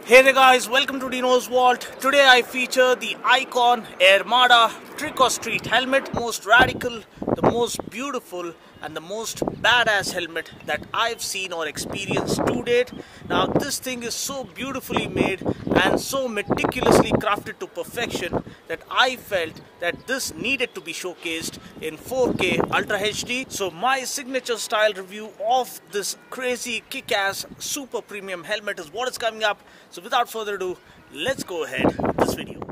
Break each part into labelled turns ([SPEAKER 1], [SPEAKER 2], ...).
[SPEAKER 1] Hey there guys, welcome to Dino's Vault. Today I feature the Icon Airmada Trick or Street helmet. Most radical, the most beautiful and the most badass helmet that I've seen or experienced to date. Now this thing is so beautifully made and so meticulously crafted to perfection that I felt that this needed to be showcased in 4K Ultra HD. So my signature style review of this crazy kick-ass super premium helmet is what is coming up. So without further ado, let's go ahead with this video.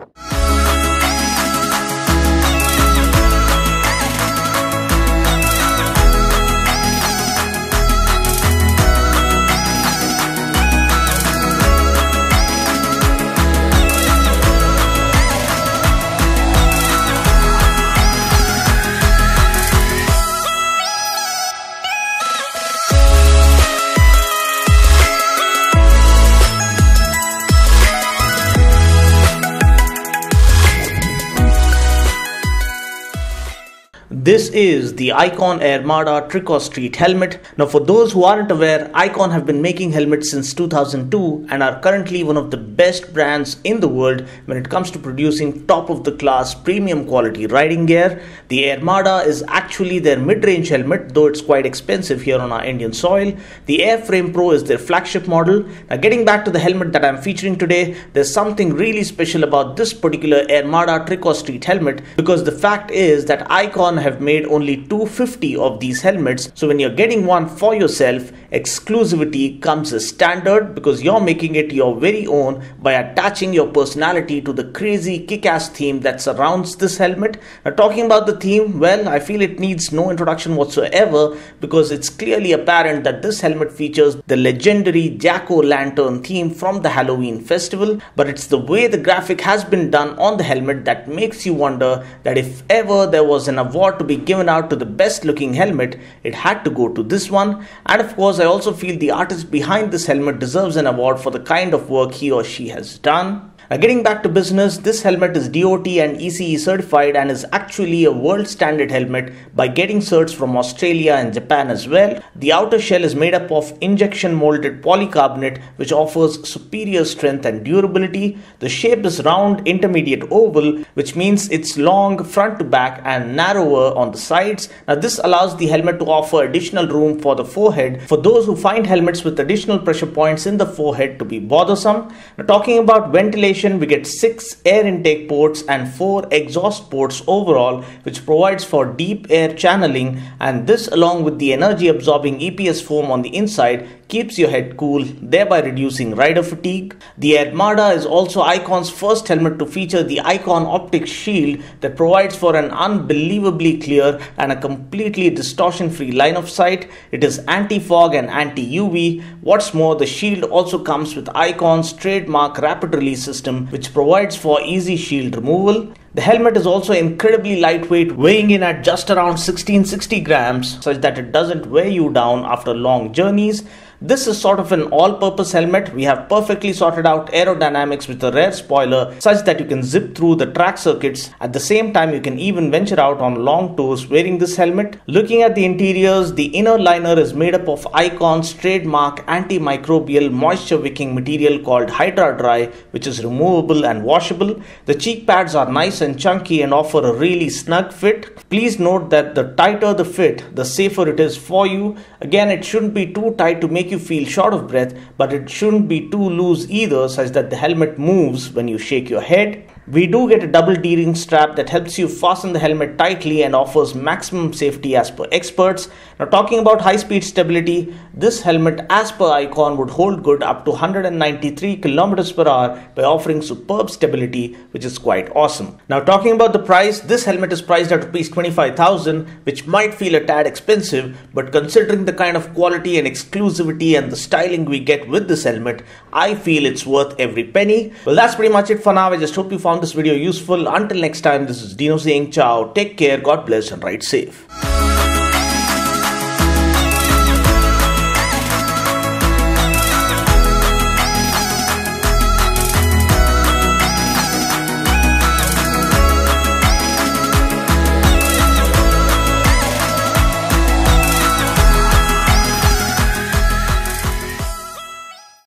[SPEAKER 1] This is the Icon Airmada Trick or Street helmet. Now for those who aren't aware, Icon have been making helmets since 2002 and are currently one of the best brands in the world when it comes to producing top of the class premium quality riding gear. The Airmada is actually their mid-range helmet, though it's quite expensive here on our Indian soil. The Airframe Pro is their flagship model. Now getting back to the helmet that I'm featuring today, there's something really special about this particular Airmada Trick or Street helmet because the fact is that Icon have made only 250 of these helmets. So when you're getting one for yourself, exclusivity comes as standard because you're making it your very own by attaching your personality to the crazy kick-ass theme that surrounds this helmet. Now talking about the theme, well, I feel it needs no introduction whatsoever because it's clearly apparent that this helmet features the legendary Jack-O-Lantern theme from the Halloween festival, but it's the way the graphic has been done on the helmet that makes you wonder that if ever there was an award to be given out to the best looking helmet, it had to go to this one. And of course I also feel the artist behind this helmet deserves an award for the kind of work he or she has done. Now getting back to business, this helmet is DOT and ECE certified and is actually a world standard helmet by getting certs from Australia and Japan as well. The outer shell is made up of injection molded polycarbonate which offers superior strength and durability. The shape is round intermediate oval, which means it's long front to back and narrower on the sides. Now this allows the helmet to offer additional room for the forehead for those who find helmets with additional pressure points in the forehead to be bothersome. Now talking about ventilation, we get 6 air intake ports and 4 exhaust ports overall, which provides for deep air channeling, and this along with the energy absorbing EPS foam on the inside keeps your head cool, thereby reducing rider fatigue. The Airmada is also Icon's first helmet to feature the Icon Optics Shield that provides for an unbelievably clear and a completely distortion-free line of sight. It is anti-fog and anti-UV. What's more, the shield also comes with Icon's trademark rapid release system, which provides for easy shield removal. The helmet is also incredibly lightweight, weighing in at just around 1660 grams, such that it doesn't weigh you down after long journeys. This is sort of an all-purpose helmet. We have perfectly sorted out aerodynamics with a rear spoiler such that you can zip through the track circuits. At the same time, you can even venture out on long tours wearing this helmet. Looking at the interiors, the inner liner is made up of Icon's trademark antimicrobial moisture wicking material called Hydra Dry, which is removable and washable. The cheek pads are nice and chunky and offer a really snug fit. Please note that the tighter the fit, the safer it is for you. Again, it shouldn't be too tight to make you feel short of breath, but it shouldn't be too loose either, such that the helmet moves when you shake your head. We do get a double D-ring strap that helps you fasten the helmet tightly and offers maximum safety as per experts. Now talking about high-speed stability, this helmet as per Icon would hold good up to 193 km per hour by offering superb stability, which is quite awesome. Now talking about the price, this helmet is priced at Rs 25,000, which might feel a tad expensive, but considering the kind of quality and exclusivity and the styling we get with this helmet, I feel it's worth every penny. Well, that's pretty much it for now. I just hope you found this video useful. Until next time, this is Dino saying ciao, take care, God bless and ride safe.